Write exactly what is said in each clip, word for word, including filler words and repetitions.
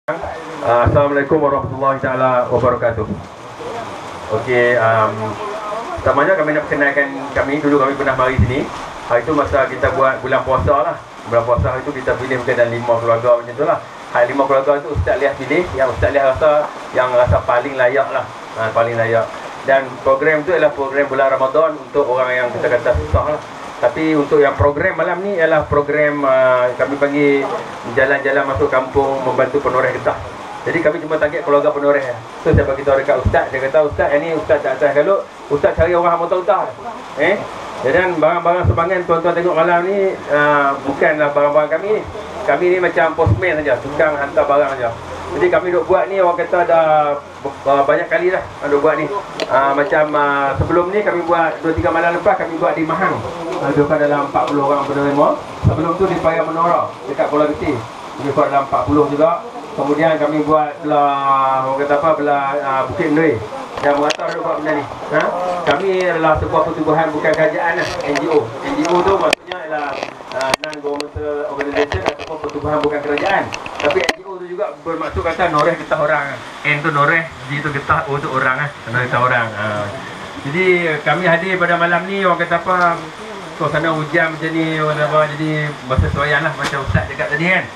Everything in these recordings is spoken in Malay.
Uh, Assalamualaikum warahmatullahi taala wabarakatuh. Okey, um, pertamanya kami nak perkenalkan kami. Dulu kami pernah mari sini. Hari itu masa kita buat bulan puasa lah. Bulan puasa hari itu kita pilih mungkin dalam lima keluarga macam tu lah. Hari lima keluarga tu Ustaz Liah pilih. Yang Ustaz Liah rasa yang rasa paling layak lah, ha, paling layak. Dan program tu adalah program bulan Ramadan untuk orang yang kita kata susah lah. Tapi untuk yang program malam ni ialah program uh, kami panggil jalan-jalan masuk kampung membantu penoreh getah. Jadi kami cuma target keluarga penoreh. So saya bagi tahu dekat Ustaz, dia kata Ustaz yang ni Ustaz tak atas kalau Ustaz cari orang hamutah-utah. Eh? Dan barang-barang sumbangan tuan-tuan tengok malam ni uh, bukanlah barang-barang kami ni. Kami ni macam postman saja, tukang hantar barang saja. Jadi kami duk buat ni orang kata dah uh, banyak kali dah duk buat ni. Uh, macam uh, sebelum ni kami buat dua tiga malam lepas kami buat di Mahang. Ada uh, dalam empat puluh orang penerima. Sebelum tu di Paya Menora dekat Kuala Getih. Lebih kurang dalam empat puluh juga. Kemudian kami buat belah orang kata apa belah uh, Bukit Mendui. Dan merata ada buat benda ni. Ha? Kami adalah sebuah pertubuhan bukan kerajaan lah, N G O. N G O tu maksudnya adalah uh, non-governmental organisation ataupun pertubuhan bukan kerajaan. Tapi N G O tu juga bermaksud kata noreh getah orang. N tu noreh, G tu getah, O tu orang lah. Noreh getah orang. Ha. Jadi kami hadir pada malam ni orang kata apa, suasana hujan macam ni, orang apa, jadi bersesuaian lah macam Ustaz cakap tadi kan.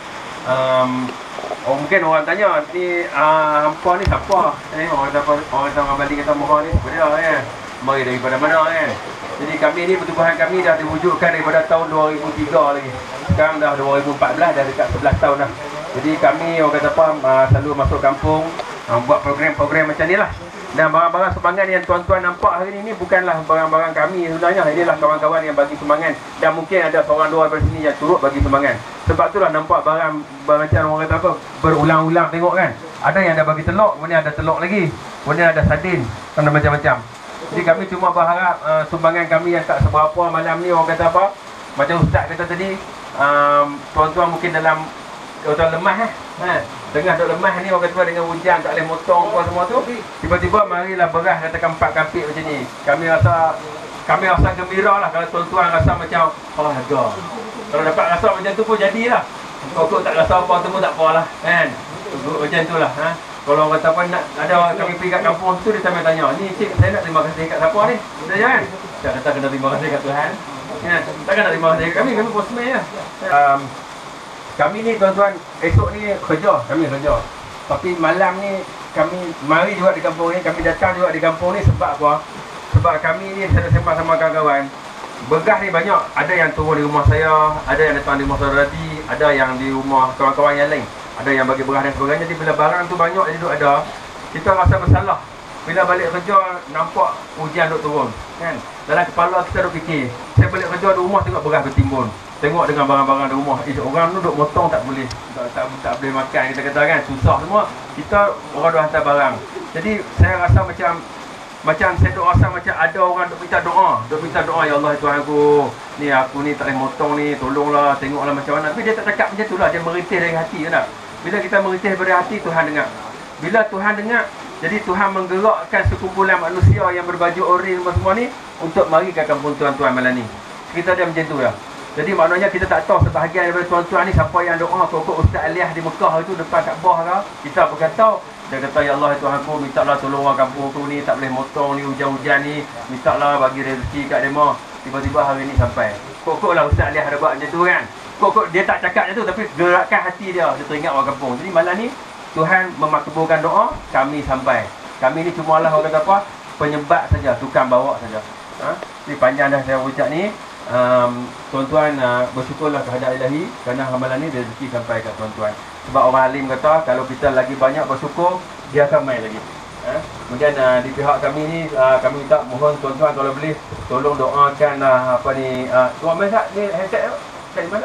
Um, oh, mungkin orang tanya ni uh, hampa ni siapa? Eh, orang kata orang kata orang Bali kata mohon ni siapa dia kan? Mari daripada mana kan? Jadi kami ni pertubuhan kami dah diwujudkan daripada tahun dua ribu tiga lagi. Sekarang dah dua ribu empat belas, dah dekat sebelas tahun dah. Jadi kami orang kata apa uh, selalu masuk kampung uh, buat program-program macam ni lah. Dan barang-barang sumbangan yang tuan-tuan nampak hari ini bukanlah barang-barang kami sebenarnya. Inilah kawan-kawan yang bagi sumbangan. Dan mungkin ada seorang dua dari sini yang turut bagi sumbangan. Sebab itulah nampak barang, barang macam orang kata apa, berulang-ulang tengok kan. Ada yang dah bagi telur, kemudian ada telur lagi, kemudian ada sardin, ada macam-macam. Jadi kami cuma berharap uh, sumbangan kami yang tak seberapa malam ni orang kata apa, macam Ustaz kata tadi, um, tuan-tuan mungkin dalam tuan lemah eh. Ha, tengah duk lemah ni orang kata dengan hujan tak boleh motong apa semua tu. Tiba-tiba marilah beras katakan empat kapik macam ni. Kami rasa kami rasa gembira lah kalau tuan-tuan rasa macam oh harga. Kalau dapat rasa macam tu pun jadilah. Kau tak rasa apa tu pun tak apalah kan. Macam itulah ha. Kalau orang kata apa nak ada kami pergi kat kampung tu dia sampai tanya, "Ni cik saya nak terima kasih kat siapa ni?" Kita jangan. Tak kata kena terima kasih kat Tuhan. Ya, takkan nak terima kasih kat kami, kami postman je. Um, Kami ni tuan-tuan, esok ni kerja, kami kerja. Tapi malam ni kami mari juga di kampung ni, kami datang juga di kampung ni sebab apa? Sebab kami ni saya sembah sama kawan-kawan. Beras ni banyak, ada yang turun di rumah saya, ada yang datang di rumah saudara Radi, ada yang di rumah kawan-kawan yang lain. Ada yang bagi beras dan sebagainya. Jadi bila barang tu banyak jadi duk ada, kita rasa bersalah. Bila balik kerja nampak hujan duk turun, kan? Dalam kepala kita duk fikir, saya balik kerja di rumah tengok beras bertimbun. Tengok dengan barang-barang di rumah, eh, orang tu duk motong tak boleh, tak, tak, tak boleh makan, kita kata kan, susah semua. Kita orang dah hantar barang. Jadi saya rasa macam macam saya duk rasa macam ada orang duk minta doa, duk minta doa, ya Allah Tuhan aku, ni aku ni tak boleh motong ni, tolonglah, tengoklah macam mana. Tapi dia tak cakap macam itulah, dia merintih dari hati kan tak? Bila kita merintih dari hati, Tuhan dengar. Bila Tuhan dengar, jadi Tuhan menggerakkan sekumpulan manusia yang berbaju oranye semua ni untuk mari ke kampung tuan-tuan malam ni. Kita dia macam tu lah. Jadi maknanya kita tak tahu sebahagian daripada tuan-tuan ni siapa yang doa pokok Ustaz Liah di Mekah itu depan Kaabah ke. Kita pun kata dia kata ya Allah Tuhan aku mintalah tolong orang kampung tu ni tak boleh motong ni hujan-hujan ni, mintalah bagi rezeki kat dia mah. Tiba-tiba hari ni sampai. Pokoklah Ustaz Liah ada buat macam tu kan. Pokok dia tak cakap macam tu tapi gerakkan hati dia, dia teringat orang kampung. Jadi malam ni Tuhan memakbulkan doa, kami sampai. Kami ni cuma lah orang kata apa, penyebab saja, tukang bawa saja. Ha? Ni panjang dah saya ucap ni. Um, tuan-tuan uh, bersyukurlah kehadrat Ilahi kerana amalan ni rezeki sampai kat tuan-tuan. Sebab orang alim kata kalau kita lagi banyak bersyukur dia akan mai lagi. Ha? Kemudian uh, di pihak kami ni uh, kami minta mohon tuan-tuan kalau boleh tolong doakanlah apa ni uh, tuan mai tak ni handset tu kat mana?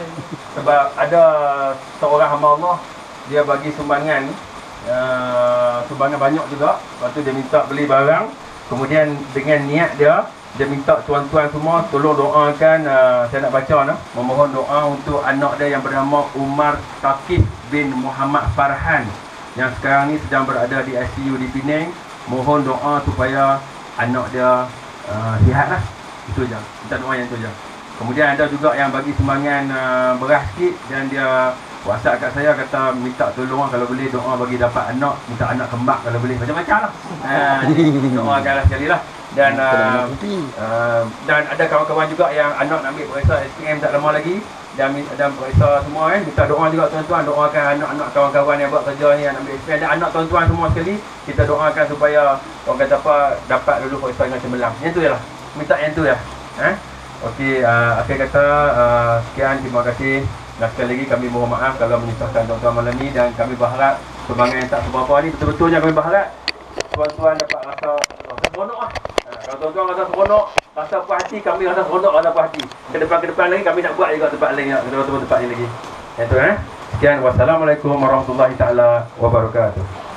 Sebab ada seorang hamba Allah dia bagi sumbangan uh, sumbangan banyak juga. Lepas tu dia minta beli barang. Kemudian dengan niat dia dia minta tuan-tuan semua tolong doakan, uh, saya nak baca nah, memohon doa untuk anak dia yang bernama Umar Taqib bin Muhammad Farhan yang sekarang ni sedang berada di I C U di Penang. Mohon doa supaya anak dia uh, sihat lah. Itu je, minta doa yang itu je. Kemudian ada juga yang bagi sumbangan uh, beras sikit dan dia WhatsApp kat saya kata minta tolong kalau boleh doa bagi dapat anak, minta anak kembar kalau boleh, macam-macam lah. Ha, doakanlah sekali lah. Dan uh, uh, dan ada kawan-kawan juga yang anak nak ambil periksa S P M tak lama lagi, dan dan periksa semua kan, minta doa juga tuan-tuan, doakan anak-anak kawan-kawan yang buat kerja ni, yang ambil S P M, dan anak tuan-tuan semua sekali kita doakan supaya orang kata apa dapat lulu periksa dengan cemerlang. Yang tu je lah, minta yang tu ya. Ha? Okey, uh, akhir kata uh, sekian, terima kasih. Dan sekali lagi kami mohon maaf kalau menyusahkan tuan-tuan malam ni, dan kami berharap sumbangan yang tak seberapa ni betul-betulnya kami berharap tuan-tuan dapat rasa rasa seronok lah. Ha, kalau tuan-tuan rasa seronok, rasa puas hati, kami rasa seronok, rasa puas hati. Ke depan-ke depan lagi kami nak buat juga tempat lain, tempat-tempat ni lagi. Yang tu eh. Sekian, wassalamualaikum warahmatullahi taala wabarakatuh.